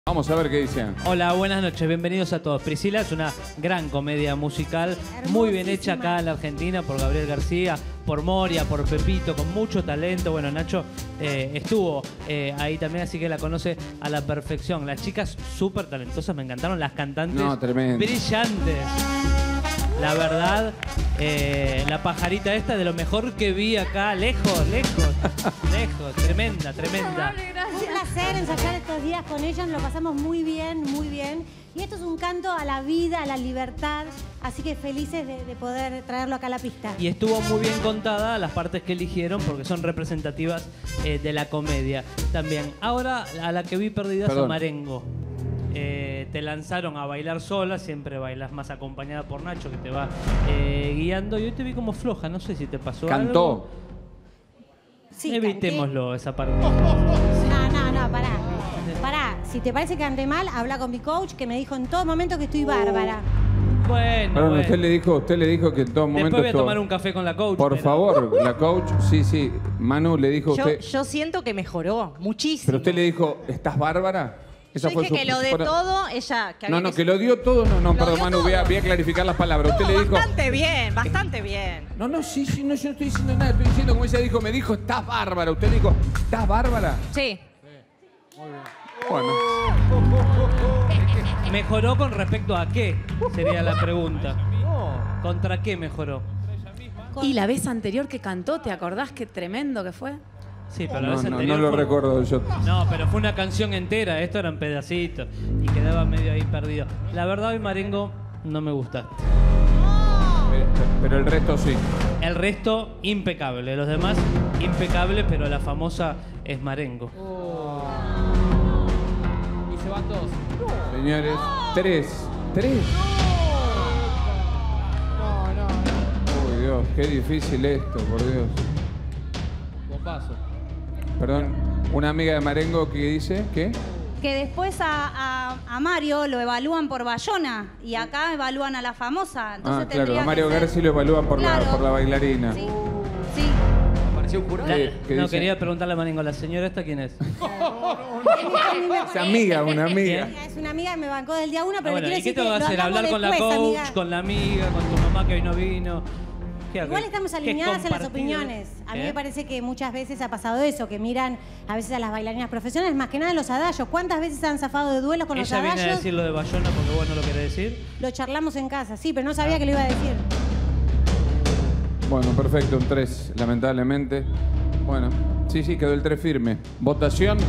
Vamos a ver qué dicen. Hola, buenas noches, bienvenidos a todos. Priscila es una gran comedia musical, muy bien hecha acá en la Argentina por Gabriel García, por Moria, por Pepito, con mucho talento. Bueno, Nacho estuvo ahí también, así que la conoce a la perfección. Las chicas súper talentosas, me encantaron, las cantantes brillantes. La verdad, la pajarita esta de lo mejor que vi acá, lejos, tremenda. Un placer ensayar estos días con ellas, lo pasamos muy bien. Y esto es un canto a la vida, a la libertad, así que felices de poder traerlo acá a la pista. Y estuvo muy bien contada las partes que eligieron porque son representativas de la comedia también. Ahora, a la que vi perdida es a Marengo. Te lanzaron a bailar sola, siempre bailas más acompañada por Nacho que te va guiando. Y hoy te vi como floja, no sé si te pasó algo. ¿Cantó? Sí, evitémoslo esa parte. No, pará. Si te parece que canté mal, habla con mi coach que me dijo en todo momento que estoy bárbara. Bueno. Usted le dijo que en todo momento. Después voy a tomar un café con la coach. Por favor, la coach, sí. Manu le dijo a usted. Yo siento que mejoró muchísimo. Pero usted le dijo, ¿estás bárbara? Yo dije que lo de todo, ella... Que lo dio todo, perdón, Manu, voy a clarificar las palabras. Usted le dijo... Bastante bien. No, yo no estoy diciendo nada, estoy diciendo como ella dijo, me dijo, estás bárbara. Usted dijo, ¿estás bárbara? Sí. Muy bien. Bueno. ¿Mejoró con respecto a qué? Sería la pregunta. ¿Contra qué mejoró? Y la vez anterior que cantó, ¿te acordás qué tremendo que fue? Sí, pero la vez anterior no lo recuerdo yo. No, pero fue una canción entera, esto eran pedacitos y quedaba medio ahí perdido. La verdad, hoy Marengo no me gustaste. Pero el resto sí. El resto, impecable. Los demás, impecable, pero la famosa es Marengo. Y se van dos. Señores, tres. No. Uy, Dios, qué difícil esto, por Dios. Bombazo. Perdón, una amiga de Marengo que dice, ¿qué? Que después a Mario lo evalúan por Bayona y acá evalúan a la famosa. Entonces claro, a Mario García lo evalúan por la bailarina. Sí. Pareció un jurado. Quería preguntarle a Marengo, ¿la señora esta quién es? Es amiga, una amiga. Es una amiga que me bancó del día 1, pero Bueno, quiero ¿y qué decir te que va a lo hacer? hablamos ¿Hablar con la después, coach, amiga. con la amiga, con tu mamá que hoy no vino? Igual estamos alineadas en las opiniones. A mí me parece que muchas veces ha pasado eso, que miran a veces a las bailarinas profesionales, más que nada en los adagio. ¿Cuántas veces han zafado de duelos con los Ella adagio? viene a decir lo de Bayona porque vos no lo querés decir. Lo charlamos en casa, sí, pero no sabía que lo iba a decir. Bueno, perfecto, un 3, lamentablemente. Bueno, sí, quedó el 3 firme. Votación.